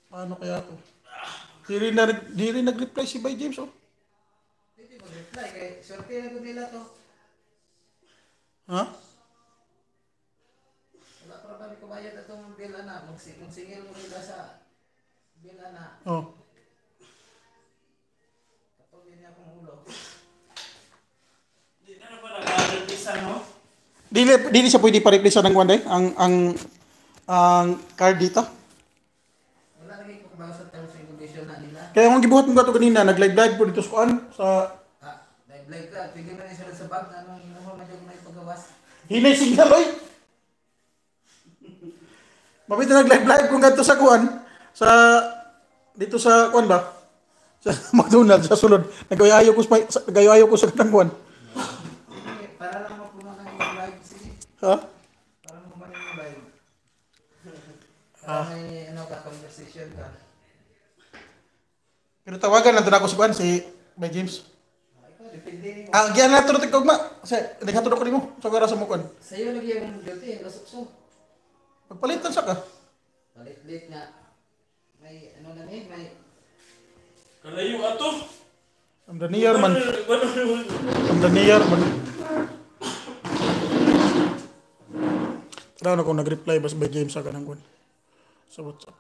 Paano kaya to? Di rin nag-reply si Bay James, oh. Hindi mag-reply kay swerte na ko nila to. Ha? Wala pa kami kumayad atong bill ana. Magsingil mo nila sa bill ana. Oh. Katulad niya akong ulo. Di na ba nag-replace no? Dili siya pwede pa-replace ng one day ang card dito. Wala lagi ko ba sa terms and condition na nila. Kaya ang gibuhat mo gato kanina, nag-live po dito sa kuan sa Live ka. Tigil na sila sa bag. Ano mo madyo na ipagawas. hinay signal oy. Mabita nag-live kung ganito sa kuan sa dito sa kuan ba? Sa McDonald's sa sulod. Nagayayo ko sa kanang kuan. Para lang mapuno ng yung live. Sige. Ha? Para mapuno yung live. Para may ano ka, conversation ka. Pero tawagan lang ako si kuan si Bay James. Ikaw, depende mo. Gian na tulog tigog ma. Kasi naghatod ko nimo sa gara sa mo kuan. Sa'yo lagi yung duty, yung kasukso. Magpalitan sa ka. Palit-lit nga. May ano na ni, may Kalayo ato. Ang Daniel man. Ang Daniel man. Tara na kung nag-reply ba si Bay James sa kanang kuan sa WhatsApp.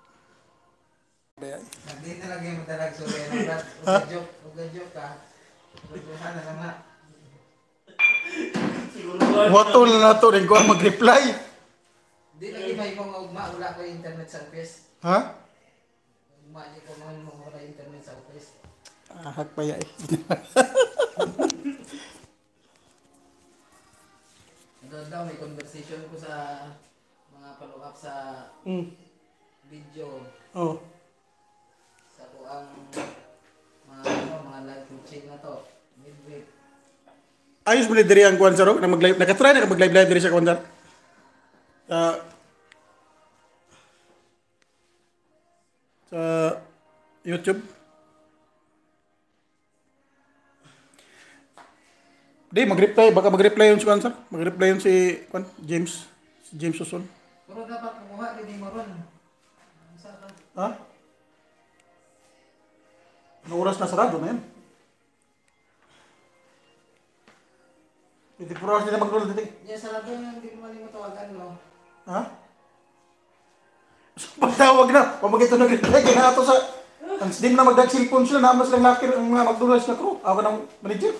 hindi na lagi mo talag sorry. Uga-joke ka. Uga-joke na lang na. Wato na nato rin ko mag-reply. Di lagi may mga ugma, wala ko internet sa office. Ha? Ugma, di ko naman mo wala internet sa office. Hak pa ya eh. Doon daw, may conversation ko sa mga follow-up sa video. Oh. Sa kuang mga live coaching na to. Midweek. Ayos mo ni diri ang kuan sa ro na mag-live. Nakatry na ka mag-live diri sa kuan sa. Sa YouTube. Di mag-reply, baka mag-reply yun si kuan sir. Mag-reply yun si kuan James, si James Suson. Pero dapat kumuha din mo ron. Sa ka? Ha? Anong oras na sarado na yan? 24 hours nila mag-roll dito. Yeah, sarado yung hindi ko maling matawagan mo. Ha? Pagtawag na, pamagito nag-reply, kaya na ito sa... Ang di mo na magdag-cellphone sila, naman silang lakir ang mga McDonald's na crew. Ako ng manager.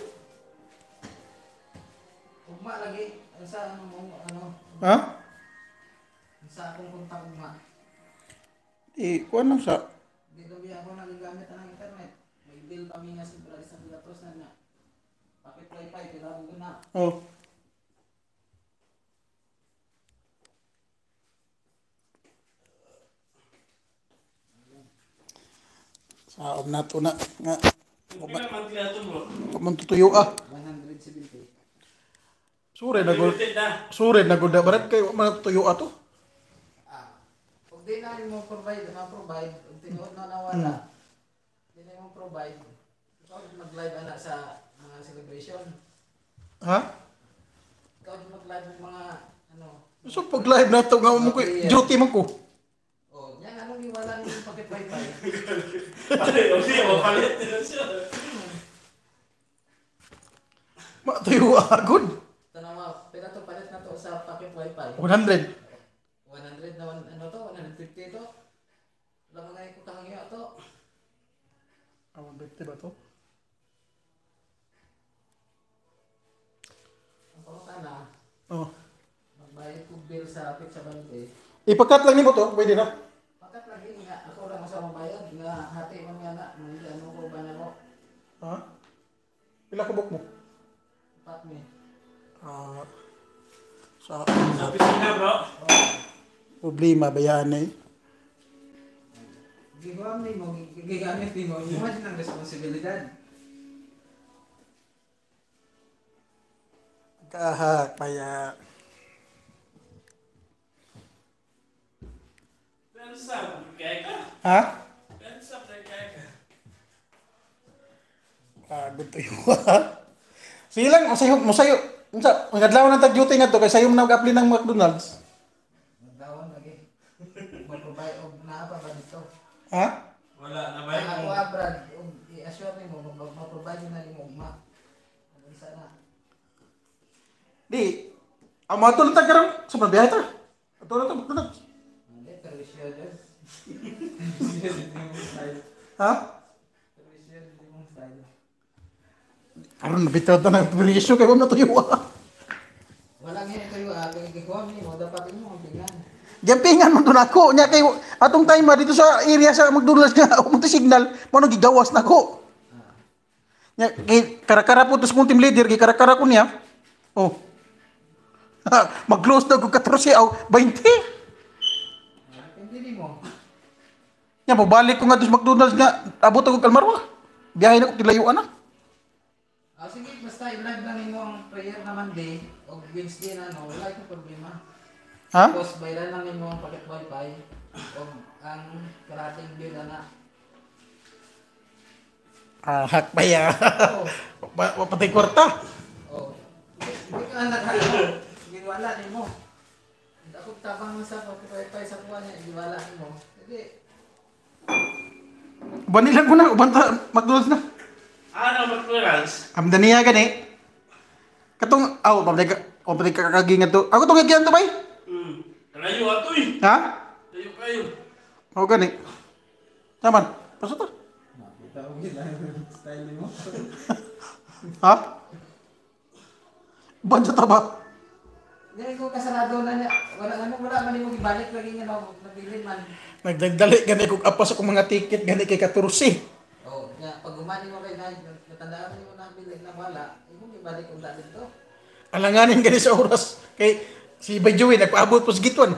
Ugma lagi. Sa ano mo, ano. Ha? Sa akong kontak ugma. Kuan lang sa... Di lagi ako nagagamit ng internet. May bill kami nga sa Bilatos na na. Pakit wifi, kailangan ko na. Oh. Saom na to na. Nga. Pila monthly ato bro? Kamantutuyo ah. 170. Sure na gud. Limited na. Sure na gud barat kay mantutuyo ato. Kung di na mo provide, kung tinuod na nawala, di na mo provide, ikaw mag-live ana sa mga celebration. Ha? Ikaw mag-live ng mga, ano, So pag live na to nga mo ko duty man ko. yan, anong iwala ng pakit wifi? Okay, mapalit na siya. Matuyo ah good. Tanawa, pila to palit na to sa pakit wifi. 100. 100 na, ano to, 150 to. Wala mga ikutang iyo to. 150 ba to? Ang pangutana, Oh. magbayad ko bill sa Pizza Bante. Ipakat lang nimo to, pwede na. Pakat lagi nga, ako lang sa mabayad, nga hati man nga na, mga ano ko ba na mo, Ha? Pila ka book mo? pat me. Sa Sa pisina bro. problema bayan eh. Gigamit mo, gigamit mo, mo din ang responsibilidad. Kahak paya. Pero sa kaya ka. Ha? Pero sa kaya ka. Good to you. Silang masayo. Unsa, ang adlaw nang tag-duty ngadto kay sayo man nag-apply ng McDonald's. Nagdawon lagi. Mag-provide og naa pa ba dito? Ha? Wala na ba Ako yung... Brad, i-assure mo ma-provide na nimo ugma. Ano sana? Di. Ang mga tulad tagarang sa mabiyahe ta. Tulad ta magdunag. Hindi, perwisyo dyan. Ha? Perwisyo din mong style. Aron nabitaw ta ng presyo kay mo natuyo. Wala nga kayo, kung ikaw mo, dapat mo ang tingnan. Jampingan mo doon ako. Nya kay atong time dito sa area sa McDonald's nga ako mo signal, mo gigawas na ko. Nya kay karakara po tos kong team leader kay karakara ko niya. Oh. Mag-close na ko 14 aw 20. Hindi mo. Nya balik ko nga sa McDonald's nga abot ako Kalmarwa. Biyahe na ko tilayuan na. Sige, basta i-live lang nimo ang prayer na Monday o Wednesday na wala akong problema. Ha? Tapos bayran lang nimo ang packet wifi o ang karating bill na. Hak pa ya. Patay kwarta. Oh. Hindi ka anak ha. Giwala nimo. Ako tabang sa packet wifi sa kuha niya, giwala nimo. Sige. Banilan ko na, ubanta McDonald's na. Ano mag-clearance? Amdaniya gani. Katong pabalik ka kakagingan to. Ako tong gigan to bay. Layo ato eh. Ha? Layo kayo. Ako gani. Taman. Pasok to. Nakita ko gila yung style nimo. Ha? Banda ta ba? Dili ko kasarado na niya. Wala man nimo gibalik lagi nga nabilin man. Nagdagdali gani kog apas ako mga ticket gani kay 14. Oh, nya pag umani mo kay natandaan nimo na bilin na wala, imo gibalik ug dali to. Alanganin gani sa oras kay si Bayjoy nagpaabot po sa gitwan.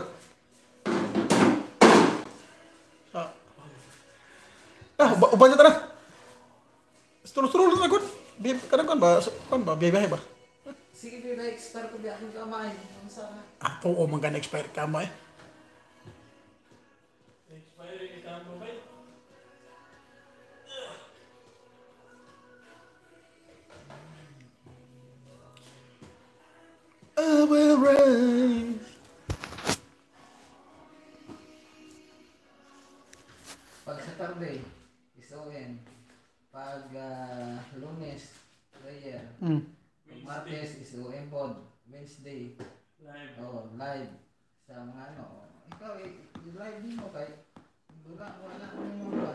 Uban na tara. Sturul na gud. Kanang kon ba biyahe ba? Sige ba expert ko biya akong kamay. Ang sana. Oo, man gana expire kama eh. Expiring ito ang mobile. I will rise. Pag Saturday, SON. Pag Lunes, prayer. Pag Martes, SON pod. Wednesday, Live. live. Sa mga ikaw i-live din mo kay wala mo mo.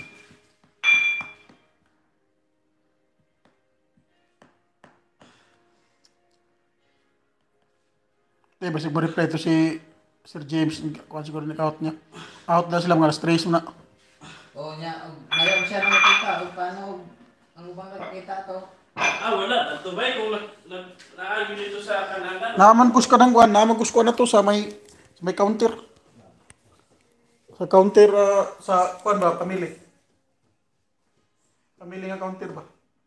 Basig mo reply to si Sir James, kung siguro nag-out niya. Out na sila mga alas 3 na. O nya, ngayon siya nakita o paano ang ubang nakita to. Wala. Ito ba kung naargue dito sa kananan? Naman kus ka ng kuan, naman kus ko na to sa may counter. Sa counter sa kuan ba, pamili. Pamili nga counter ba?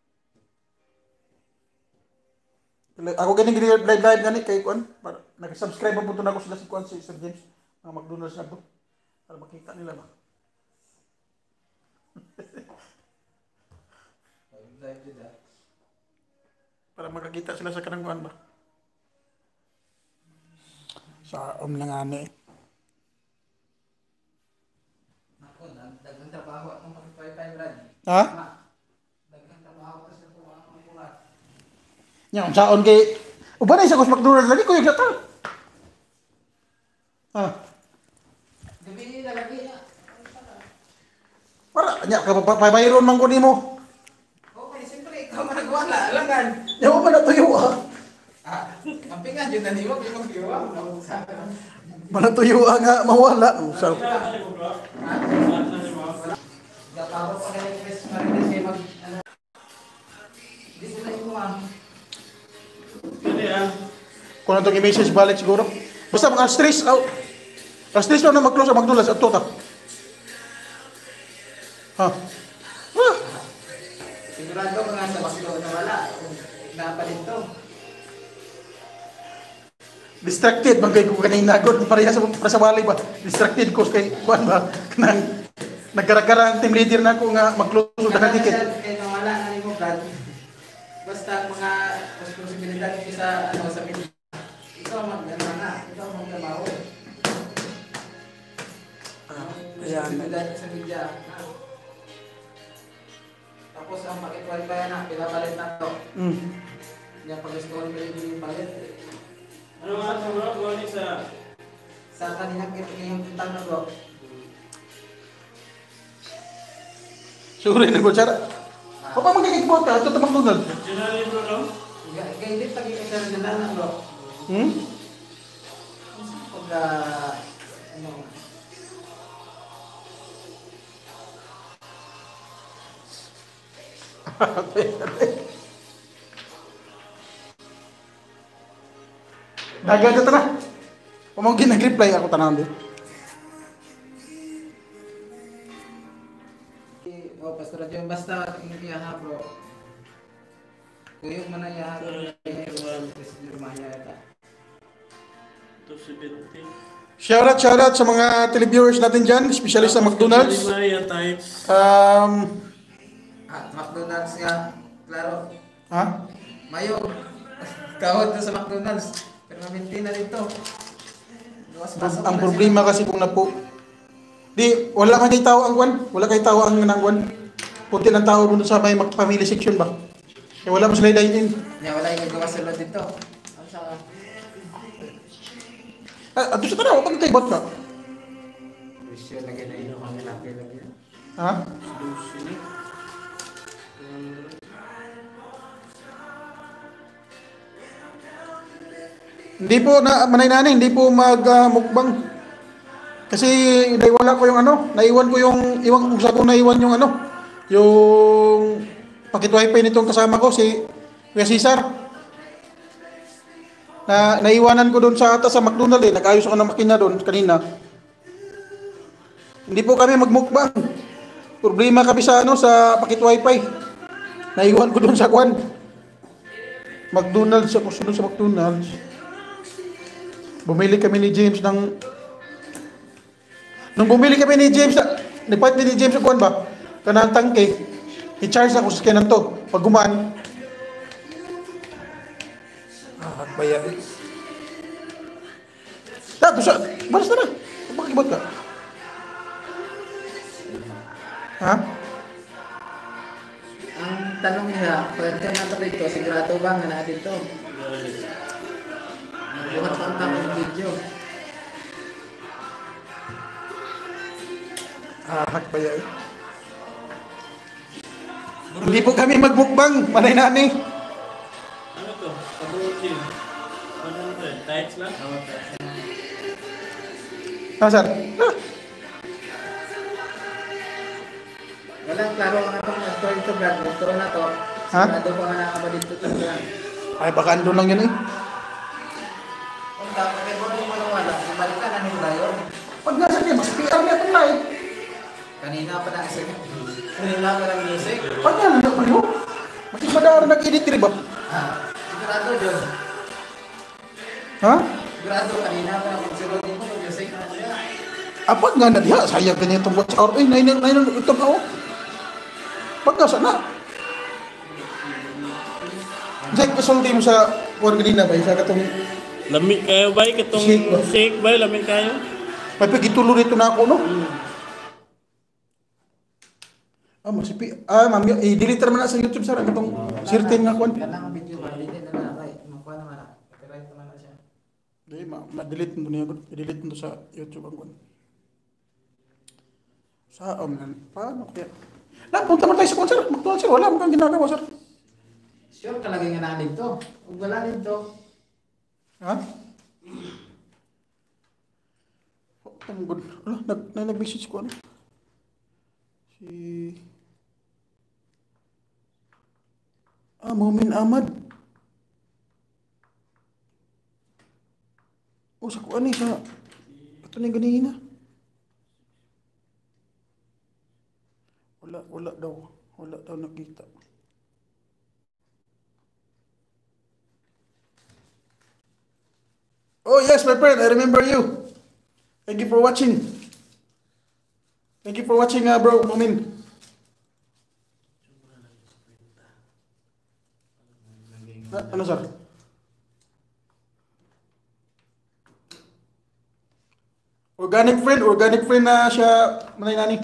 Ako ganing live gani kay kuan, para nag-subscribe mo na ako sila si kuan si Sir James, mga McDonald's na to. Para makita nila ba. Live din ah. Para makakita sila sa kanang kuan ba. Sa lang ani. Ako, dagang trabaho akong mag-5 Brad. Ha? Dagang trabaho kasi ako ang kulat. Nya unsaon kay uban ay sa kus McDonald's lagi ko yung gata. Ha? Gabi na lagi na. Para nya ka pabayron man ko nimo. Okay, siyempre ikaw man nagwala, alangan. Nya mo na tuyo ha. Ang pingan yun na niyo, kaya mag-iwa. Manatuyo nga mawala. So, Gaparo pa kayo Chris Marites kayo mag... Hindi sila imuha. Pwede yan. kung itong i-message balik siguro. Basta mga stress out. Stress na mag-close ang McDonald's at tota. Ha? Sigurado ka nga sa baklo na wala. Napalit to. Distracted man kay ko kanina gud pareha sa balay ba. Distracted ko kay kuan ba kanang nagkarakara ang team leader na ko nga mag-close daghang ticket. Kaya nawala na ni mo, Brad. Basta ang mga responsibilidad ko sa sa media. Ikaw mag-ano na. Ikaw mag-trabaho. Kaya sa media. Tapos ang packet wifi na, pinapalit na to. Yung pag-install ko yung palit. Ano nga ito bro? Gawa ni sa... Sa kanina yung tanong bro. Siguro na ko, Chara. O pa magkikipot ka, ito ito McDonald's. Generally bro no? Kaya hindi pag-i-extra na bro. Pag ano, Dagat ito na. Pamangkin nag-reply ako tanang din. oh, Pastor John, basta hindi ha bro. Kuyog man na ya Jeremiah ata. 270. Shoutout sa mga televiewers natin dyan, especially sa McDonald's. Times. McDonald's nga, klaro. Ha? Mayo, kawad na sa McDonald's. Pero mamintin na dito. Ang problema kasi kung napo, di, wala kay tao ang kwan. Wala kay tao ang nangwan. Punti ng tao doon sa may family section ba? Kaya wala mo sila dine-in. Wala yung gawa sila dito. Ano sa... Ato sa tanaw, pag tayo ka? Wisyo lagi na ino kami lagi. Ha? Hindi po na manay-nanay, hindi po mag-mukbang. Kasi naiwala ko yung ano, naiwan ko yung iwan kung saan ko naiwan yung ano, yung packet wifi nitong kasama ko si Kuya Cesar. Na naiwanan ko doon sa McDonald's eh, nag-ayos ako ng makina doon kanina. Hindi po kami magmukbang. Problema kami sa ano sa packet wifi. Naiwan ko doon sa kwan. McDonald's, ako sunod sa McDonald's. Bumili kami ni James ng... Nung bumili kami ni James, nagpahit ni James sa kuwan ba? Kanang tangke. I-charge na kung sa kanan to. Pag gumaan. Baya. Tapos siya, balas na na. Bakit ka? Ha? Ang tanong niya, pwede na ito dito, sigurado ba nga na dito? Buhat pa ang tamang video. Baya. Hindi po kami magmukbang, manay-nani. Ano to? Pag-uusig. Ano to? Tights lang? Sir? Walang klaro ang atong story to Brad. Motor na to. Ha? Sigurado pa nga nakaba dito to Brad. Ay, baka andun lang yun eh. Kung dapat may bono yung manawala, ibalikan na nila yun. Pag nasa niya, mas PR niya itong live. Kanina pa na isa. Kanina pa ng music. Pag yan, ano pa yun? Matik ba daw nag-edit rin ba? Sigurado yun. Ha? Sigurado kanina pa na magsunod din mo ng music na siya. Pag nga na diya, sayang ganyan itong watch hour. Eh, nainang itong ako. Pag nga sana. Jack, kasulti mo sa kuwan kanina ba? Isa katong... Lamig kayo ba? Katong Shake ba? shake ba? Lamig kayo? May pagitulo rito na ako, no? Masipi. Ma'am, i-delete naman na sa YouTube, sir. Ang itong certain nga kuwan. Kanang video ba? Hindi na na. Makuha naman na. Copyright naman na siya. Hindi, ma-delete mo niya. I-delete mo sa YouTube ang kuwan. Paano kaya? Punta mo tayo sa kuwan, sir. McDonald's, sir. Wala mo kang ginagawa, sir. Sure talaga nga na dito. Kung wala dito. Ha? Ang good. Nag-message ko ano? Si... Mumin Ahmad. Sa kuan sa... Ito na yung ganina. Wala daw. Wala daw nakita. Oh yes, my friend, I remember you. Thank you for watching. Thank you for watching, bro, Mumin. Ano, sir? Organic friend na siya, Manay Nani.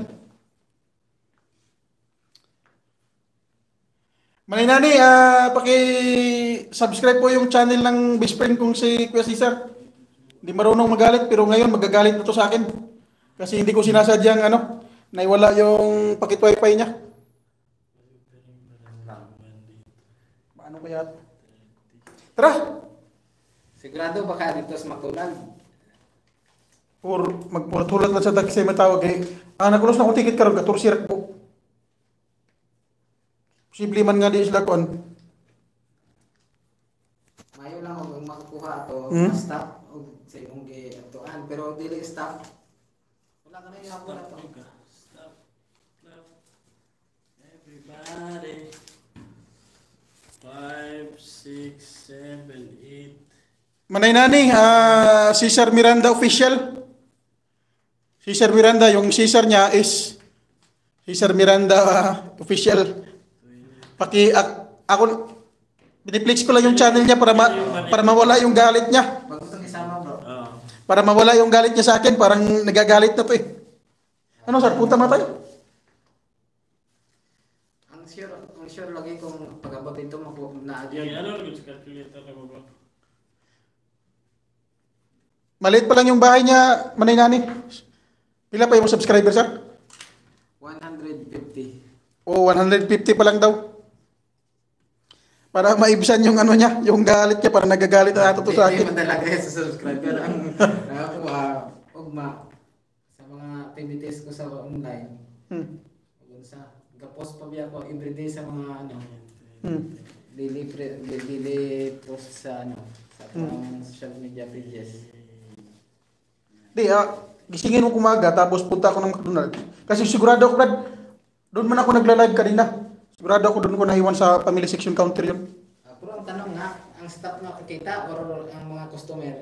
Manay Nani, paki-subscribe po yung channel ng best friend kong si Kuya Cesar. Hindi marunong magalit, pero ngayon magagalit na to sa akin. Kasi hindi ko sinasadyang naiwala yung pakit wifi niya. Paano kaya? Tara! Sigurado baka dito sa McDonald's. Magpurtulat na sa taxi matawag eh. Nakulos na akong ticket karon 14 po. Posible man nga di sila kon. Mayo lang ako makakuha ato stop og sa imong giatuan pero dili stop. Wala ka na yung hapon na to. Stop. Everybody. 5, 6, 7, 8. Manay Nani, Cesar Miranda official. Cesar Miranda, yung Cesar niya is Cesar Miranda official. Ako piniplex ko lang yung channel niya para mawala yung galit niya. Bago sa isama bro. Para mawala yung galit niya sa akin, parang nagagalit na to eh. Ano sir, punta na tayo. Ang sure lagi kung pag-abot ito na Ano lang sa calculator na bro? Maliit pa lang yung bahay niya, Manay Nani. Pila pa yung subscriber sir? 150. O 150 pa lang daw. Para maibsan yung niya, yung galit niya, para nagagalit na ito sa akin. Hindi madalaga sa subscriber ang nakakuha ugma sa mga activities ko sa online. Sa gapost pa biya ko everyday sa mga daily post sa sa social media pages. Di, gisingin mo kumaga, tapos punta ako ng McDonald's. Kasi sigurado ako, Brad, doon man ako nagla-live kanina. Sigurado ako doon ko naiwan sa family section counter yun. Pero ang tanong nga, ang staff na kakita or ang mga customer?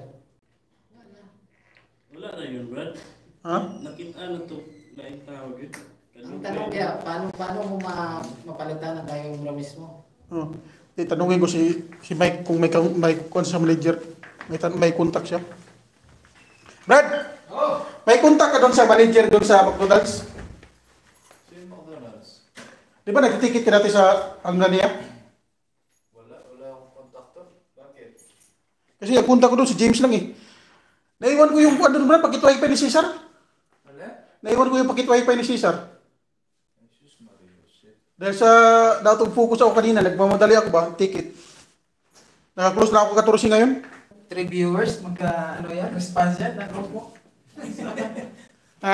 Wala na yun, Brad. Ha? Nakita na to. Laing tawag yun. Ang tanong kaya, paano mo mapalitan ng tayo mo mismo? Di, tanungin ko si Mike kung may sa manager. May contact siya. Brad! Oh! May contact ka doon sa manager doon sa McDonald's? Sino McDonald's? Di ba nagtitikit ka natin sa Angania? Wala akong kontakto. Bakit? Kasi ang contact ko doon si James lang eh. Naiwan ko yung doon ba, pakit wifi ni Cesar? Wala? Naiwan ko yung pakit wifi ni Cesar. Jesus Maria, shit. Dahil sa datong focus ako kanina, nagmamadali ako ba, ticket. Nakaklose na ako 14 ngayon. 3 viewers, response yan, na-group mo. Ha?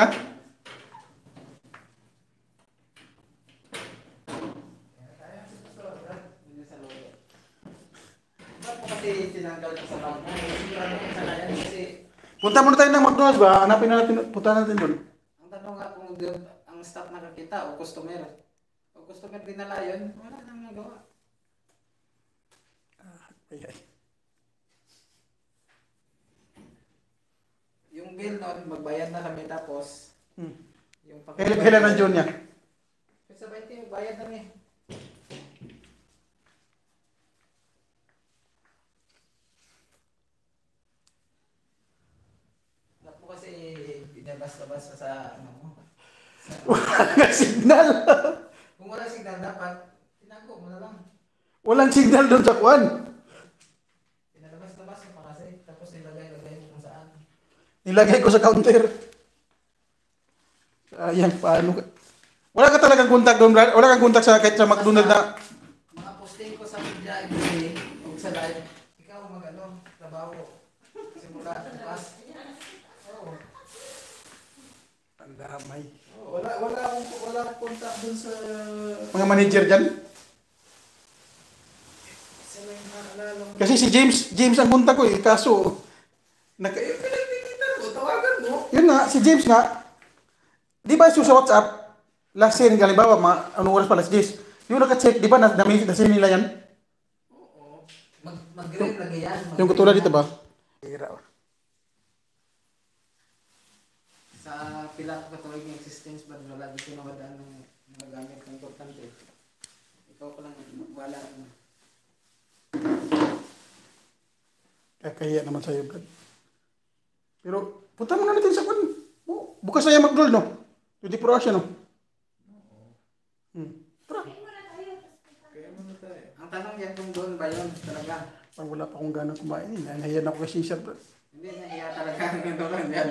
Ba't mo kasi tinanggal ko sa bag mo? Sigurado ko sana yan kasi Punta muna tayo ng McDonald's ba? Hanapin na natin, punta natin doon. ang tanong nga kung ang staff nakakita o customer. O customer dinala yun, wala nang nagawa. Ay. Yung bill noon, magbayad na kami tapos yung Kailan ang June niya? sa 20, bayad na eh. Dapat mo kasi binabas-labas sa mo. Walang signal. Kung wala signal, dapat tinago mo na lang. Walang signal doon sa kwan. Pinalabas-labas mo pa kasi, tapos nilagay-lagay mo kung saan. Nilagay ko sa counter. Sayang, paano ka? Wala ka talagang contact doon, Brad? Wala kang contact sa kahit sa McDonald's na... Mga posting ko sa media everyday, o sa live, ikaw trabaho. Simula, bukas. Oo. Ang damay. Wala akong contact dun sa... Mga manager dyan? Sino yung naalala mo? Kasi si James ang contact ko eh. Kaso, Pinagtikitan ko, tawagan mo. yun nga, si James nga, di ba sa WhatsApp, last year, halimbawa, anong oras pa, last days, yung naka-check, di ba, na-send nila yan? Oo. Mag-grade lagi yan. Yung katulad dito ba? Hira. Sa pila ko katuloy ng existence, ba't wala dito na wadaan ng mga gamit na importante? Ikaw pa lang, wala na. Kaya naman sa'yo, Brad. Pero, Punta muna natin sa kwan. Oh, bukas na yung McDonald, no? 24 hours yan, no? Tara. Kaya mo na tayo. Ang tanong yan kung doon ba yun talaga? Parang wala pa akong ganang kumain. Nahiyan ako kay Caesar. Hindi, nahiya talaga ang doon yan.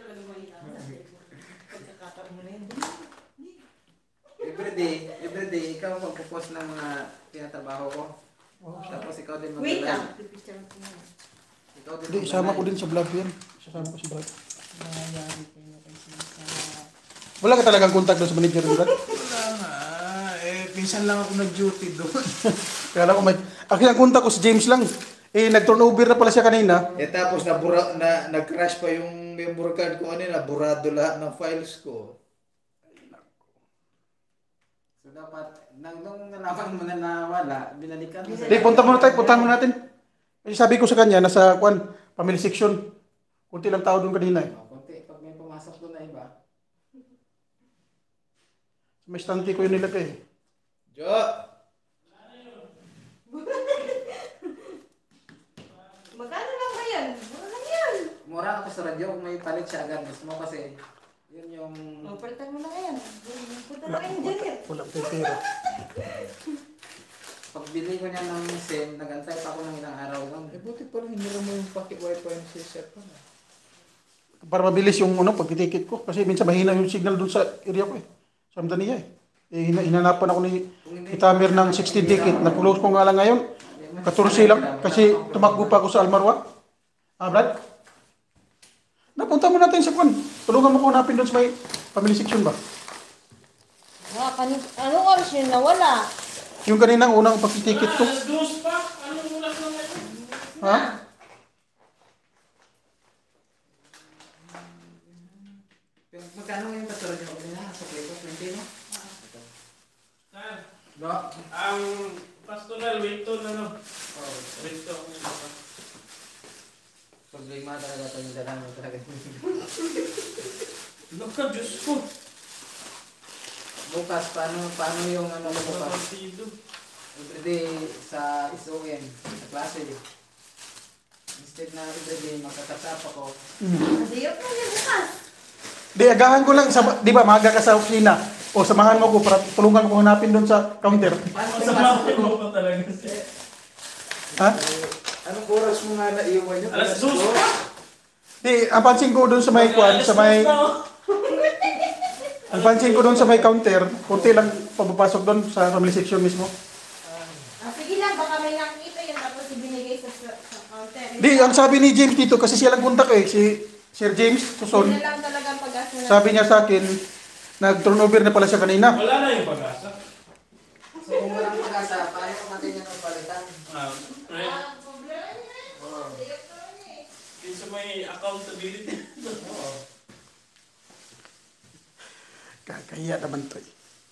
Everyday, ikaw magpo-post ng mga tinatrabaho ko. Tapos ikaw din Wait mag-live. lang. Ikaw din Hindi, isama ko din sa vlog yan. Isama ko sa vlog. Wala ka talagang contact doon sa manager ng vlog? Wala nga. Minsan lang ako nag-duty doon. Kaya alam ko may... Akin ang contact ko si James lang. Nag-turnover na pala siya kanina. Tapos nag-crash pa yung memory card ko kanina. Burado lahat ng files ko. So dapat, nung nalaman mo na nawala, binalikan mo Hindi, punta muna natin. Kasi sabi ko sa kanya, nasa family section. Kunti lang tao doon kanina eh. Kunti, pag may pumasok doon na iba. May stante ko yung nilagay. Jo! Magkano lang ba yan? Mura lang yan. Mura ako sa radyo kung may palit siya agad. Mas mo kasi, yun yung... Palitan mo lang yan. Punta Wala, na kayo dyan yan. wala tayong pera. Pagbili ko niya ng SIM, nagantay pa ako ng ilang araw lang. Buti pala hinira mo yung paki-wifi ng sister ko na. Para mabilis yung pagtitikit ko. Kasi minsan mahina yung signal doon sa area ko eh. Sa Amdania eh. Hinanapan ako ni Itamir ng 16 ticket. Na-close ko nga lang ngayon. 14 lang. Kasi tumakbo pa ako sa Almarwa. Brad? Napunta mo natin sa kwan. Tulungan mo ko hanapin doon sa may family section ba? Anong oras yun nawala? Yung kaninang unang pagtitikit ko. Dos pa? Anong oras na ngayon? Ha? Magkano yung pasara niyo? Sa Play 20 no? Saan? Do? Ang pastoral, wait to na no? Oh, Wait to. problema talaga ito yung dalang mo talaga. Look ka, Diyos ko. Bukas, paano yung ano mo bukas? Partido. Everyday sa SOM, sa klase. Instead na everyday makakasap ako. Kasi yun na yung bukas. Di, agahan ko lang. Di ba, maaga ka sa opisina. O samahan mo ko para tulungan ko hanapin doon sa counter. Paano Sa yung pasok mga ko? mo pa talaga siya. Ha? Anong oras mo nga naiwan yun? Alas dos pa? Di, ang pansin ko doon sa may kwan, sa may... Ang pansin ko doon sa may counter, kunti lang pabapasok doon sa family section mismo. Sige lang, baka may nakita yun tapos ibinigay sa counter. Di, ang sabi ni James dito, kasi siya lang kontak eh, si Sir James Suson. Yun na lang talaga ang pag-asa na. Sabi niya sa akin, nag-turnover na pala siya kanina. Wala na yung pag-asa. So kung walang pag-asa, paano ko natin yung palitan? Right? Problema niya eh. Oo. Yung sa may accountability. Oo. Kakahiya naman to eh.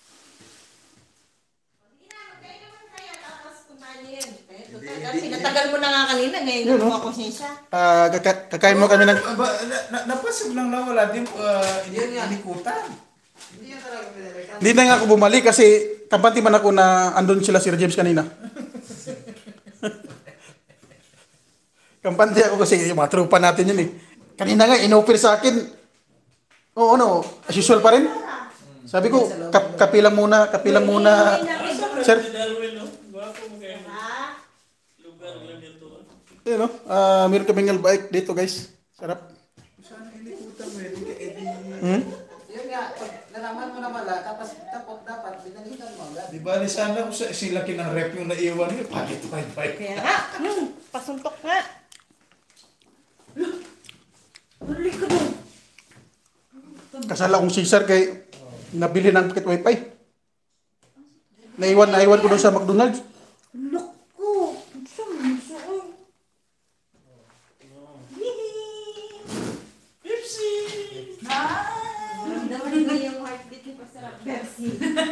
Sige na, magkain naman kaya tapos kumain yan. Pinatagal mo na nga kanina, ngayon Yun, yung no? mga konsensya. Kakain mo kami ng... Napasok lang na wala din Yun yan. inikutan. Hindi yan talaga pinalitan. Hindi na nga ako bumalik kasi kampante man ako na andun sila Sir James kanina. Kampante ako kasi yung mga tropa natin yun eh. Kanina nga, in-offer sa akin. Oo, no, as usual pa rin. Sabi ko, kapilang muna. Sir, Si Darwin, no? Gwapo mo kayo. Ha? Lugar lang dito. yun no, meron kaming albike dito guys. Sarap. Saan inikutan mo? Hindi ka edi... Yun nga, pag nalaman mo na wala, tapos dapat binalitan mo agad. Di ba, sana kung sila kinang-rep yung naiwan nyo, palit wifi. Kaya nga, pasuntok nga. Huli ko doon. Kasala akong Caesar kay nabili ng pocket wifi. Naiwan ko doon sa McDonald's. Look ko. Saan? Pepsi! Ramdaman ko yung heartbeat ni Pasarap. Pepsi.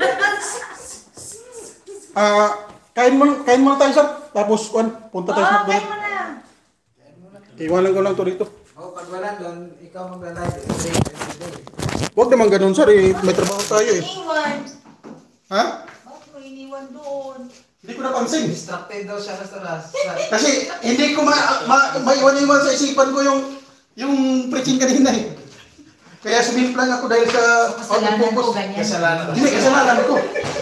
Kain mo tayo sir. Tapos, punta tayo sa Oh, kain McDonald's. mo na. Iwanan ko lang to dito. O, pag wala doon, ikaw magla-live everyday. Huwag naman ganun sir, may trabaho tayo eh. Iniwan. Ha? Bakit mo iniwan doon? Hindi ko napansin. Distracted daw siya sa Kasi hindi ko maiwan-iwan sa isipan ko yung Yung preaching kanina eh. Kaya sumimplang ako dahil sa Kasalanan ko, ganyan. Kasalanan ko. Hindi, kasalanan ko.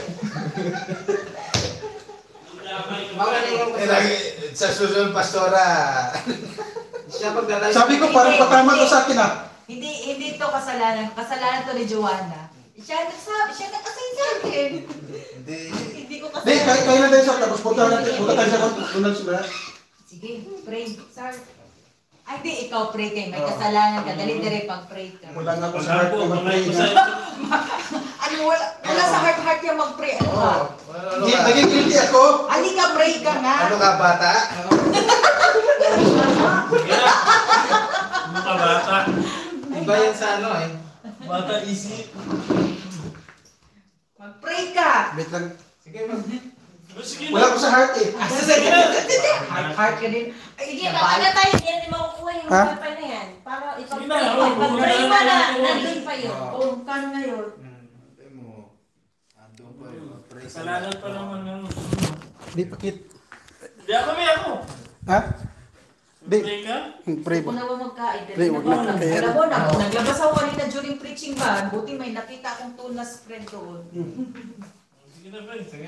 Lagi sa susunod pastora. Siya pagdalay. Sabi ko, parang patama to sa akin ah. Hindi to kasalanan. Kasalanan to ni Joanna. Siya nagkasay sa akin. Hindi ko Hindi, kasalanan. kaya na tayo sa tapos punta tayo sa McDonald's ba? Sige, pray. Sir. Ay, di, ikaw pray kayo. May kasalanan ka. Dali dire pag-pray ka. Wala nga ako sa heart ko mag-pray na. Ano, wala sa heart yung mag-pray. Ano ka? Hindi, naging guilty ako. Ali ka, pray ka nga. Ano ka bata? Mukha bata. Iba yan sa ano eh. Bata isip. Mag-pray ka. Wait lang. Sige mag. Sige Wala ko sa heart eh. Heart ka din. Ay, Sige, baka na tayo, hindi na makukuha yung Ha? wifi na yan. Para Sige na, ipag-pray oo, pa na, oo. nandun pa yun. Oo. O, kano na yun? Mo. Ando pa yun. Praise the Kasalanan Lord. pa naman ano. Hindi, pakit. Hindi ako may ako. Ha? Hindi. Pray ka? Pray Kung ba? nawa magkain, Pray, wag na. Kaya- alam mo na, naglabas ako kanina during preaching ba, buti may nakita akong tunas friend doon. Sige na, pray. Sige.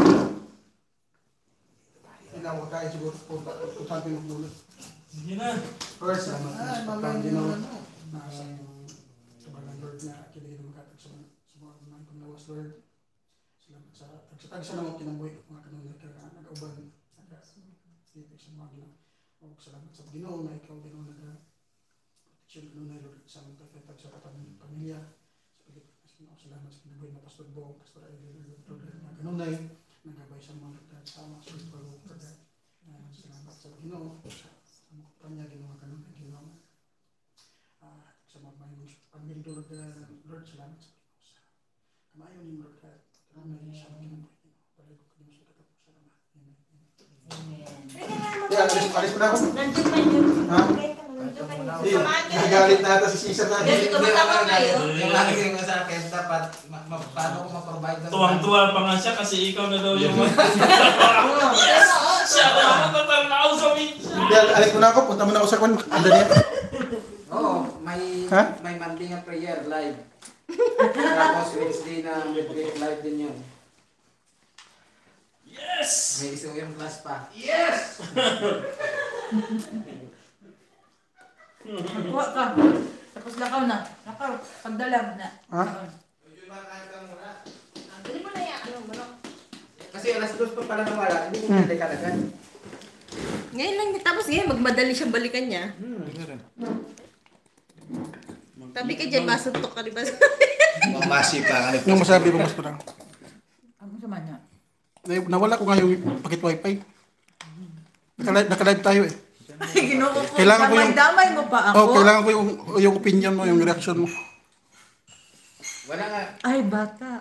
Hindi na ako kain siguro. Punta tayo McDonald's. Sige na. First, salamat. Mamaya Ginawa. ano. Kabalang Lord na kiligin ng makatag sa mga panglawas Lord. Salamat sa tagsatag sa naman kinabuhi mga kanunay ka nag-uban. Nag-sleeping sa mga Ginoo. O salamat sa Ginoo na ikaw Ginoo nag-protection kanunay Lord sa mga tatag sa katang pamilya. Sa Pilipinas Ginoo salamat sa kinabuhi na Pastor Bong, Pastor Aidel, Lord mga kanunay. Nagabay sa mga sama sa spiritual work. Salamat sa Ginoo. Sa mga pamilya Ginoo kanunay Ginoo. Sa mga pamilya Lord, Lord, salamat sa Ginoo sa kamayon ni Lord at kami sa mga kinabuhi. Balik ko kanimo sa katapos sa lamat. Amen. Yeah, alis ko na ako. Nandun pa yun. Ha? Okay ka na, nandun pa yun. Samahan ka na. Nagalit na ata si Caesar na. Yes. Tumatama kayo. Yung lagi mo sa akin, dapat paano ko ma-provide ng Tuwang-tuwa pa nga siya kasi ikaw na daw yung... Yes! Siya na ako tatarnao sa media. Yeah, alis ko na ako. Punta mo na ako sa kwan. Anda niya. Oo, may Ha? may monthly nga prayer live. Tapos Wednesday na midweek live din yun. Yes! May isang yung class pa. Yes! Kuha ka. Tapos lakaw na. Lakaw. Pagdalag na. Ha? Dali mo na yan. Ano, ano? Kasi alas 2 pa pala nawala, hindi ko pwede kalagan. Ngayon lang, tapos ngayon, magmadali siyang balikan niya. Tabi ka dyan, masuntok ka, di ba? Mamasi pa. Yung masabi mo, Pastor. Ano sa niya? Nawala ko nga yung pakit wifi. Naka-live tayo eh. Ay, Ginoo ko. Kailangan ko yung- Damay mo pa ako. Oh, kailangan ko yung opinion mo, yung reaction mo. Wala nga. Ay, bata.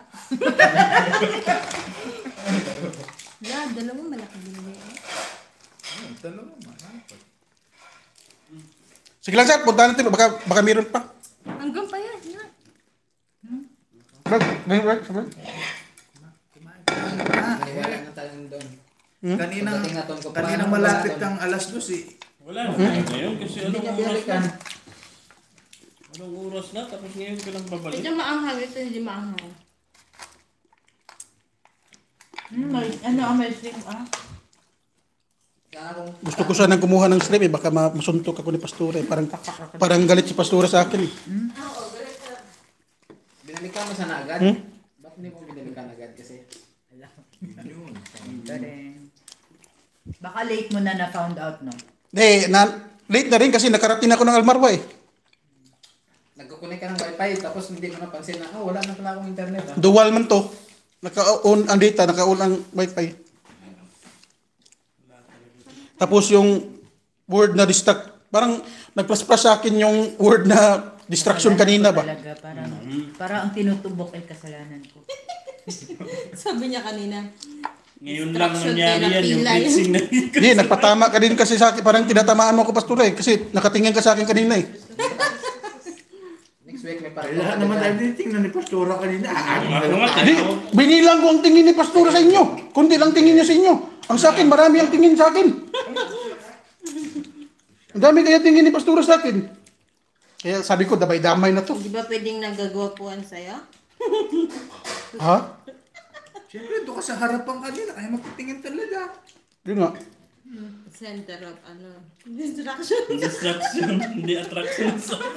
Wala, dalawang malaki din yan. Sige lang, sir. Punta natin. Baka meron pa. Hanggang pa yan. yan. Right. Maniwala na tayo doon. Kanina malapit kang alas 2 eh. Wala na tayo ngayon kasi Hindi niya anong oras na? binalikan. Anong oras na? Tapos ngayon ka lang babalik. Medyo maanghang ito, hindi maanghang. May string, ah. Kaya akong Gusto ko sanang kumuha ng strip eh. Baka masuntok ako ni Pastor eh. Parang galit si Pastor sa akin eh. binalikan mo sana agad. Ba't hindi mo binalikan agad kasi? Baka late mo na na-found out, no? Late na rin kasi nakarating ako ng Almarwa eh. Nagkukunik ka ng wifi tapos hindi mo napansin na wala na pala akong internet. Dual man to. Naka-on ang data, naka-on ang wifi. Tapos yung word na distract, parang nag-plus-plus sa akin yung word na distraction kanina ba? Talaga, parang ang tinutubok ay kasalanan ko. Sabi niya kanina. Ngayon lang Distraction nangyari yan, yung therapy lang. fixing na Hindi, nagpatama ka din kasi sa akin. Parang tinatamaan mo ako, Pastor eh. Kasi nakatingin ka sa akin kanina eh. Next week may parang Lahat naman tayo tingnan ni Pastora kanina. Ako nga, Hindi, binilang ko ang tingin ni Pastor sa inyo. Kundi lang tingin niya sa inyo. Ang sa akin, marami ang tingin sa akin. Ang dami kaya tingin ni Pastor sa akin. Kaya sabi ko, damay-damay na to. Di ba pwedeng nagagwapuan sa'yo? Ha? Siyempre, doon ka sa harapan kanila. Kaya magpatingin talaga. Yun nga. Center of distraction. Distraction, hindi attraction.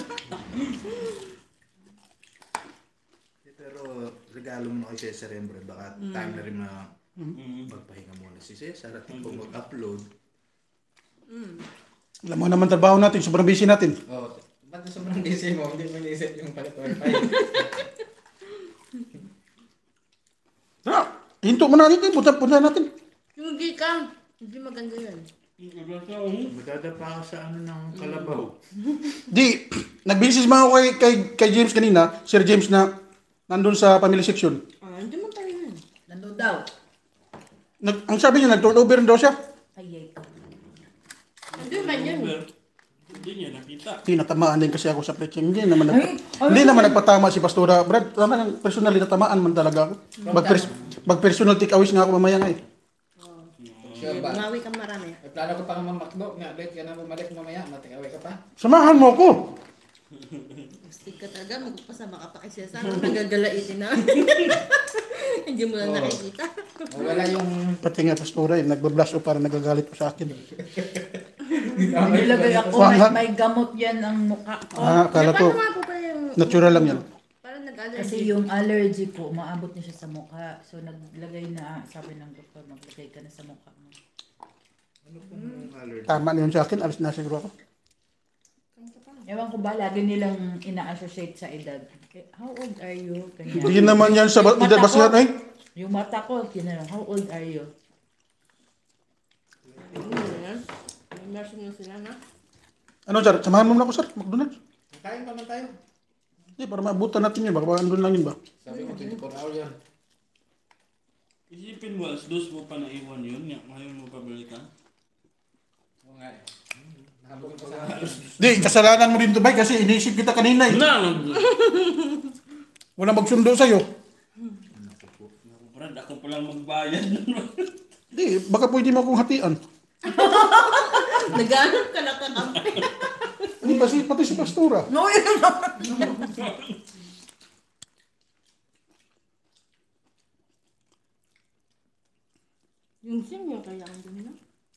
Pero regalo mo na kay Cesar Embre, baka time na rin na magpahinga muna si Cesar at kung mag-upload. Alam mo naman trabaho natin, sobrang busy natin. Oh, ba't sobrang busy mo? Hindi mo naisip yung palit wifi. Tara, hinto mo na natin, punta natin. Hindi ka. Hindi maganda yun. Magdadapa ka sa ano ng kalabaw. Di, nag-message mga ako kay James kanina, Sir James na nandun sa family section. Hindi mo pa yun. Nandun daw. Ang sabi niya, nag-turnover daw siya. Ayay ka. Hindi man yun. Hindi niya nakita. Hindi, natamaan din kasi ako sa preaching. Hindi naman nagpatama si Pastora. Brad, naman personally natamaan man talaga ako. Mag-personal take-aways nga ako mamaya nga eh. Sure ba? Mawi ka marami. May plano ko pa nga mamakdo. Nga, late ka na bumalik mamaya. Matikaway ka pa. Samahan mo ako. Stick ka talaga. Magpasama ka pa kay Cesar. Nagagalaitin na. Hindi mo na nakikita. Wala yung... Pati nga Pastora, nagbablash o para nagagalit po sa akin. Nilagay ako, may gamot yan ang mukha ko. Akala ko, Paano nga po pa yung... natural lang yan. Parang nag-allergy. Kasi yung allergy ko, maabot na siya sa mukha. So naglagay na, sabi ng doktor, maglagay ka na sa mukha mo. Ano pong allergy? Tama na yun sa akin, alis na siguro ako. Ewan ko ba, lagi nilang ina-associate sa edad. How old are you? Ganyan. Hindi naman yan sa Yung edad mata basihan ko- ay. Yung mata ko, tinanong, how old are you? Immersion na sila na. Ano sir, samahan mo na ako sir, McDonald's. Kain pa man tayo. Hindi, para maabutan natin yun, baka andun lang yun ba? Sabi mo 24 hour yan. Isipin mo, as dos mo pa naiwan yun, ngayon mo pabalikan. Oo nga eh. Nahabog ko sa halos. Di, kasalanan mo rin to, Bay, kasi iniisip kita kanina eh. Wala magsundo sa'yo. Brad, ako palang magbayad. Di, baka pwede mo akong hatian. Nag-aanap ka na kakampi. Hindi ba pati si Pastora? No, yun na. Yung sim yung kaya ang dun na.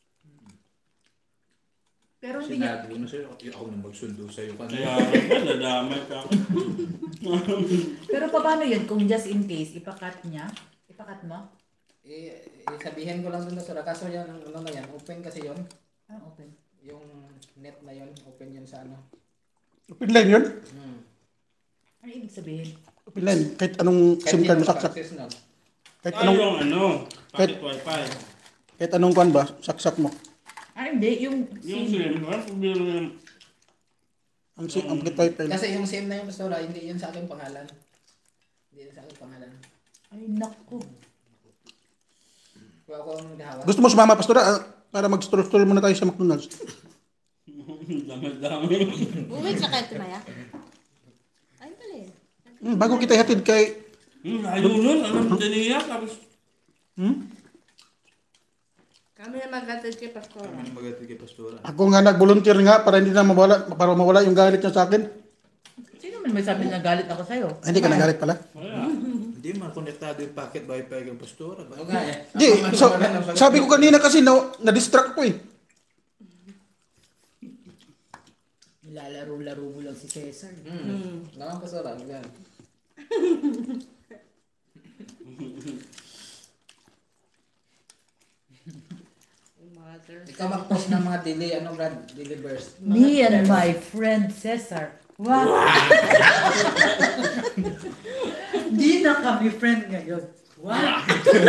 Pero hindi niya, Sinabi ko na sa'yo, ako na magsundo sa'yo Kaya, kanina. nadamay ka. pero paano yun kung just in case, ipakat niya? Ipakat mo? Sabihin ko lang dun sa kaso yan, ang ano na yan, open kasi yun. Ah, open. Yung net na yun, open yun sa ano. Open line yun? Ano ibig sabihin? Open line, kahit anong SIM card mo saksak. access na. Kahit Ay, anong, yung ano, packet wifi. kahit anong kwan ba, saksak mo. Ah, hindi. Yung Yung SIM. SIM, ano problema yung... Ang SIM, ang kahit wifi. Kasi yung same na yung pastora, hindi yun sa aking pangalan. Hindi yun sa aking pangalan. Ay, naku. Kung ako ang dahawa. Gusto mo sumama, Pastora, para mag-stroll muna tayo sa McDonald's? Dami-dami. Uwi ka kayo tumaya. Ay, pala eh. Bago kita ihatid kay... Ayaw nun, alam daniya, tapos... Kami na mag-atid kay Pastora. Kami magatid kay Pastora. Ako nga nag-volunteer nga para hindi na mawala, para mawala yung galit niya sa akin. Sino man may sabi na galit ako sa'yo? Ay, hindi ka nagalit pala. Wala. Hindi man konektado yung packet wifi kay Pastora. Oo nga eh. Hindi, sabi ko kanina kasi na-distract ko eh. Nilalaro-laro mo lang si Cesar. Naman pastora, yan. Mother. Ikaw mag-post ng mga delay, ano Brad? Delivers. Me and my friend Cesar. Wow! Di na kami friend ngayon. Wow!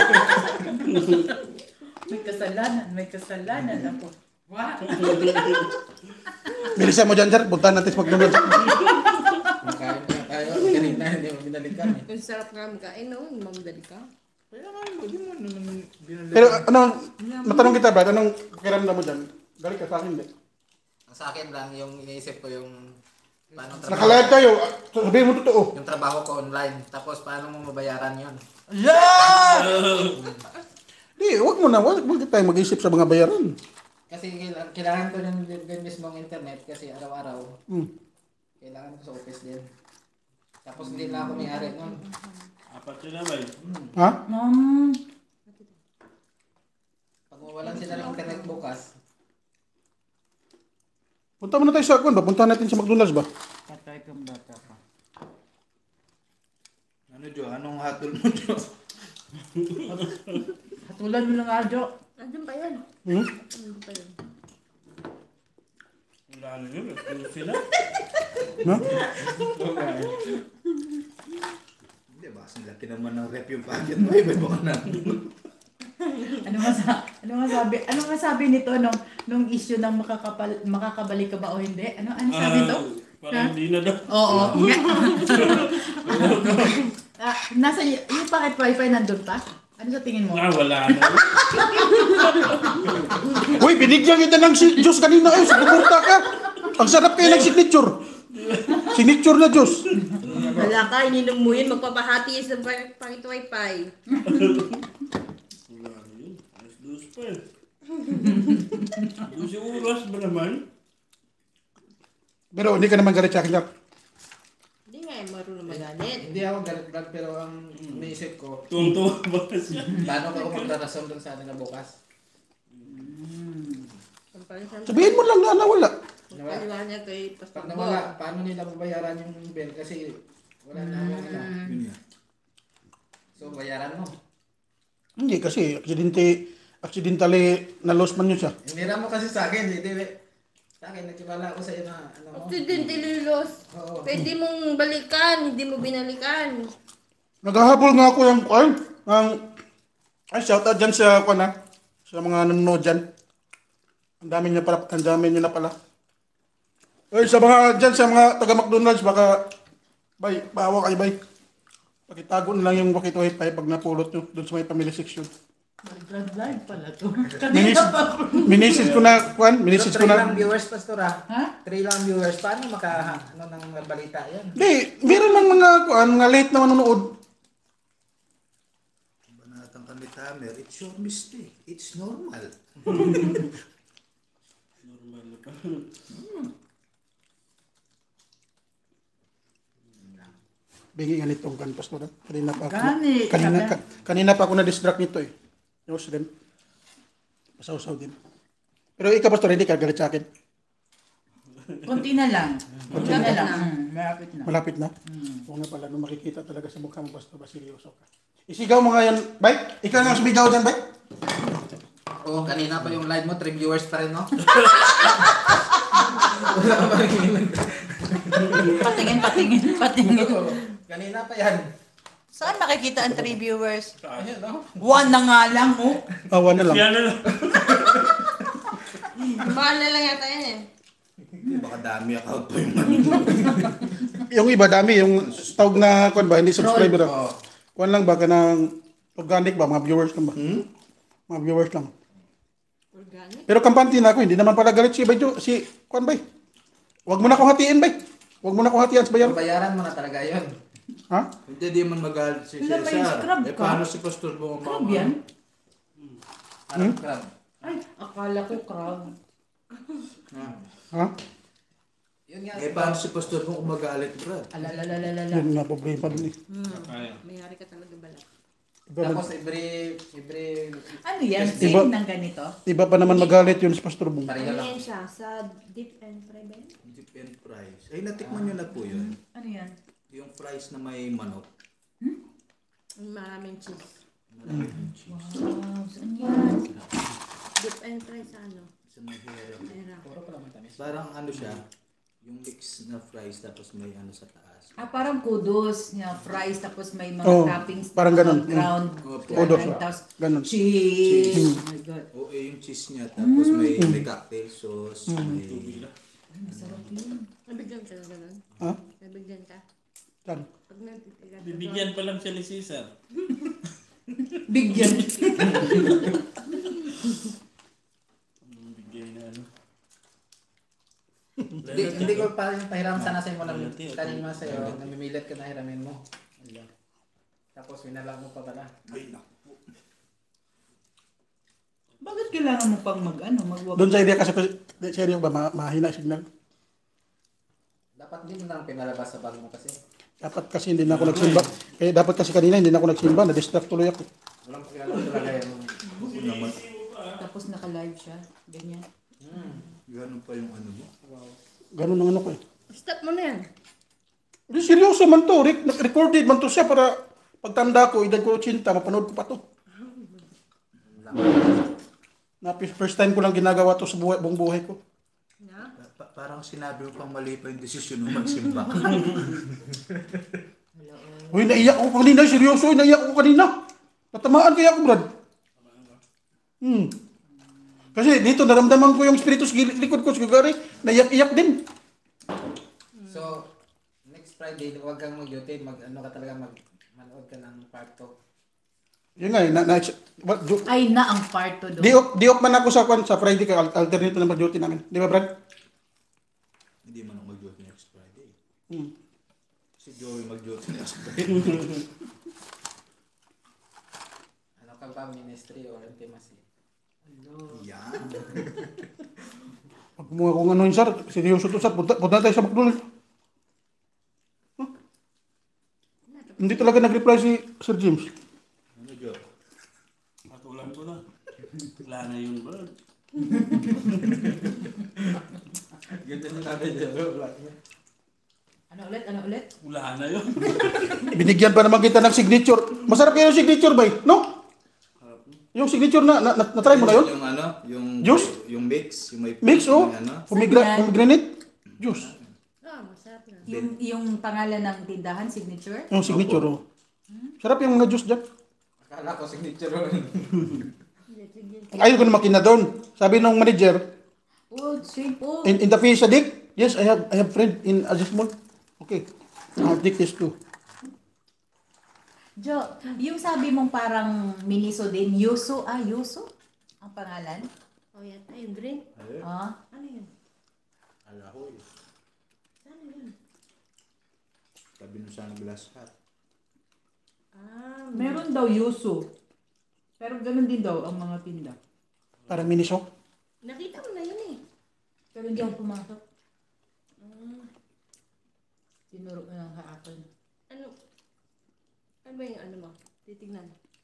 may kasalanan ako. Wow! Bilisan mo dyan, sir. Puntahan natin sa McDonald's. Kain na tayo. Kanina hindi mo binalikan eh. Kung sarap nga magkain, no? Mamdali ka. Kaya nga, hindi mo naman binalik. Pero matanong kita, Brad, anong pakiramdam mo dyan? Galit ka sa akin, hindi? Ang sa akin lang, yung iniisip ko yung paano Nakalive tayo. Sabihin mo totoo. yung trabaho ko online. Tapos paano mo mabayaran yun? Yeah! Di, wag mo na. Wag tayo mag-isip sa mga bayaran. Kasi kailangan ko ng din mismo ang internet kasi araw-araw. Kailangan ko sa office din. Tapos hindi na ako may-ari nun. Apat sila ba yun? Ha? Pag mawalan sila ng internet bukas, Punta muna tayo sa kuan ba? Punta natin sa McDonald's ba? Patay kang bata ka. Ano Jo? Anong hatol mo Jo? Hatulan mo lang nga, Jo. Andun pa yun. Hmm? Andun pa yun. Wala na yun. Ito sila. Ha? Hindi ba? Kasi laki naman ng rep yung packet mo. Iba ka na. Ano nga sabi nito nung issue ng makakabalik ka ba o hindi? Ano sabi to? Parang hindi na daw. Oo. Nasa yung packet wifi nandun pa? Ano sa tingin mo? Wala na. Uy, binigyan kita ng juice kanina. Ay, suporta ka. Ang sarap kayo ng signature. Signature na juice. Wala ka, ininom mo yun. Magpapahati sa pangit wifi. Wala na yun. Alas 2 pa eh. 12 oras ba naman? Pero hindi ka naman galit sa akin, Jack. Hindi nga, marunong magalit. hindi ako galit pero ang naisip ko, Tuwang-tuwa ba siya? paano ako magdarason dun sa atin na bukas? Sabihin mo lang na nawala. Paliwanag kay Pastor Pag Bob. nawala, paano nila babayaran yung bill? Kasi wala na akong ano. Yun yan. So, bayaran mo. Hindi kasi accidentally na-lost man yun siya. Hinira mo kasi sa akin, hindi. Sa akin, nagkibala ako sa iyo na ano mo. Accidentally lilos. Oo. Pwede mong balikan, hindi mo binalikan. Naghahabol nga ako yung kuan. Ay, shout out dyan sa kuan ha. Sa mga nanonood dyan. Ang dami niya na pala. Ay, sa mga dyan, sa mga taga McDonald's, baka, bay, bawa kayo, bay. Pakitago na lang yung walkie-talkie pag napulot nyo doon sa may family section. Live pala to. Minisis ko na, kuan, minisis ko Pero 3 lang na. viewers, Pastor ha? Ha? 3 lang viewers. Paano ano nang balita yan? Hindi, meron man mga kuan, mga late na manonood. Banatang kami tamer. It's your mistake. It's normal. Normal na pa. Bingi nga nitong kan, Pastor. Kanina pa ako, Gani, kanina pa ako na-distract nito eh. News din. Pasaw-saw din. Pero ikaw, Pastor, hindi ka galit sa akin. Konti na lang. Konti na lang. Malapit na. Malapit na. Oo nga pala, nung makikita talaga sa mukha mo, Pastor, seryoso ka. Isigaw mo nga yan, Bay. Ikaw nga sumigaw dyan, Bay. Oo, kanina pa yung live mo, 3 viewers pa rin, no? Patingin. Kanina pa yan. Saan makikita ang 3 viewers? Ayun, no? One na nga lang, oh. Awa na lang. Yan na lang. Mahal na lang yata yan eh. Hindi, baka dami account po yung Yung iba, dami. Yung tawag na, kuan ba, hindi subscriber. Oo. Kuan lang ba, ka ng organic ba, mga viewers lang ba? Mga viewers lang. Organic. Pero kampante na ako, hindi naman pala galit si Bay, si kuan, Bay. Huwag mo na akong hatiin, Bay. Huwag mo na akong hatian sa bayan. Bayaran mo na talaga yun. Ha? Hindi, di man magalit si Wala ba yung Cesar. scrub Eh, ka? paano si Pastor Bong Crab yan? Parang crab. Ay, akala ko crab. Ha? Yun nga. Eh, paano si Pastor Bong magalit, Brad? Alalalalala. Yun nga, problema din eh. Kaya. Mayari ka talaga balak. Tapos every Ano yan? Iba- Same ng ganito? Iba pa naman magalit yun si Pastor Bong. pareho Ano lang. yan siya? Sa dip and fry ba yan? Dip and fries. Ay, natikman nyo na po yun. Ano yan? Yung fries na may manok. Maraming cheese. Maraming cheese. Wow, saan yan? Dip and fry sa ano? Sa may hair. Mayroon. Puro pala matamis. Parang ano siya, yung mix na fries tapos may ano sa taas. Parang kudos. Fries, tapos may mga Oo, toppings. parang mga ganun. Ground. Opo. Kudos. Tapos Ganun. cheese. Oh my God. O eh, yung cheese niya, tapos may cocktail sauce, may... Masarap yun. Nabigyan ka na ganun? Ha? Nabigyan ka? Saan? Pag nagtitigas. Bibigyan pa lang siya ni Cesar. Bigyan. Bigyan na ano. Hindi ko pa yung pahiram sana sa'yo mo na kanina sa'yo. Namimilit ka na hiramin mo. Ayun. Tapos winalang mo pa pala. Ay, naku. Bakit kailangan mo pang mag-ano? Doon sa area kasi, sa area ba, mahina signal? Dapat din lang pinalabas sa bag mo kasi. Dapat kasi hindi na ako nagsimba. Kaya dapat kasi kanina hindi na ako nagsimba. Na-distract tuloy ako. Walang pakialam talaga yung... naman. Tapos naka-live siya. Ganyan. Ganun pa yung ano mo. Ganun ang ano ko eh. Stop mo na yan. Di, seryoso man to. Recorded man to siya para pagtanda ko, edad ko 80, mapanood ko pa to. Na first time ko lang ginagawa to sa buong buhay ko. Na? Parang sinabi mo pang mali pa yung desisyon mo magsimba. Uy, naiyak ako kanina. Seryoso, naiyak ako kanina. Natamaan kaya ako, Brad. Kasi dito naramdaman ko yung spiritus likod ko. Sigari, naiyak-iyak din. So, next Friday, huwag kang mag-duty. Ano ka talaga, manood ka ng part 2. Yun nga, Ay na ang part 2 doon. di off man ako sa Friday. Alternate na mag-duty namin. Di ba, Brad? Hindi man ako mag-duty next Friday. Si Joey mag-duty next Friday. Ano ka ba, ministry or intimacy? Yan. Pag mo akong ano yun, sir. Seryoso to, sir. Punta tayo sa McDonald's. Hindi talaga nag-reply si Sir James. Ano, Joe? Patulan ko na. Wala na yun ba? Ganda na namin dyan. Ano ulit? Wala na yun. Binigyan pa naman kita ng signature. Masarap kayo yung signature, bay. No? Yung signature na-try mo na yun? Yung ano? Yung Juice? Yung mix. Yung may Mix, oh. yung ano? Pomegranate. Juice. Masarap na. Yung pangalan ng tindahan, signature? Yung signature, oh. Sarap yung mga juice dyan. Akala ko signature mo. Ayaw ko na makina doon. Sabi ng manager, Oh, same po. in the fish addict, yes, I have friend in Aziz Mall. Okay. I'll take this too. Jo, yung sabi mong parang miniso din, Yuso? Yuso? Ang pangalan? Oh, yan. Ay, yung green. Ah? Ano yun? Alahoy. Saan yun? Sabi nung sa glass hat. Meron daw Yuso. Pero ganun din daw ang mga tinda. Parang miniso. Nakita mo na yun eh. Pero hindi ako pumasok. Tinuro ko ng hapon. Ano? Ano ba yung ano mo? Titignan.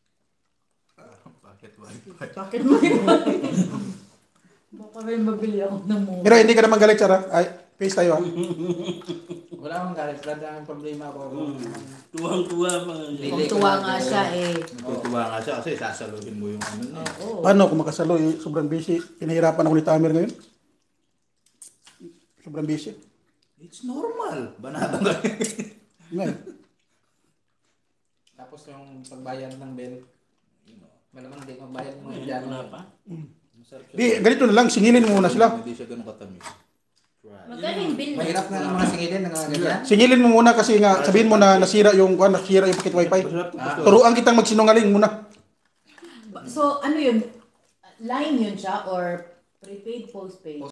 Bakit wifi? Bakit mo yun? Baka may mabili ako ng mura. Pero hindi ka naman galit, sir. Ay, face tayo, ha? Wala akong galit. Wala ang problema ko. Tuwang-tuwa pa. Kung tuwa nga siya eh. Tutuwa nga siya kasi sasaluhin mo yung ano na. Oo. Paano kung makasalo? Sobrang busy. Pinahirapan ako ni Tamer ngayon. Sobrang busy. It's normal. Banata ka. Ngayon. Tapos yung pagbayad ng bill, malamang hindi magbayad mo yung Wala pa. Masarap siya. Di, ganito na lang. Singilin mo muna sila. Hindi siya ganun katamis. Try. Magkano yung bill? Mahirap na ng mga singilin ng mga ganyan. Singilin mo muna kasi nga, sabihin mo na nasira yung packet wifi. Turuan kitang magsinungaling muna. So, ano yun? Line yun siya or prepaid, postpaid?